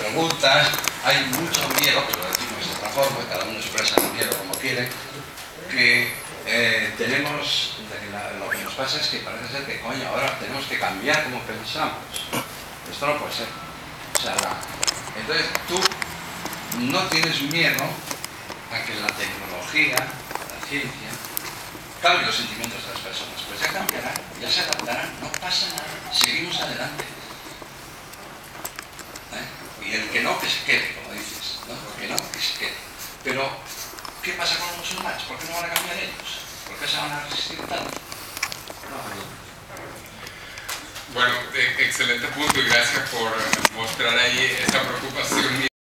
preguntas, hay mucho miedo, que lo decimos de otra forma, cada uno expresa el miedo como quiere, que tenemos, lo que nos pasa es que parece ser que, coño, ahora tenemos que cambiar como pensamos. Esto no puede ser. O sea, entonces tú no tienes miedo a que la tecnología, la ciencia, cambie los sentimientos de las personas. Pues ya cambiarán, ya se adaptarán, no pasa nada, seguimos adelante. Y el que no, que se quede, como dices, ¿no? El que no, que se quede. Pero, ¿qué pasa con los musulmanes? ¿Por qué no van a cambiar ellos? ¿Por qué se van a resistir tanto? Bueno, excelente punto y gracias por mostrar ahí esa preocupación.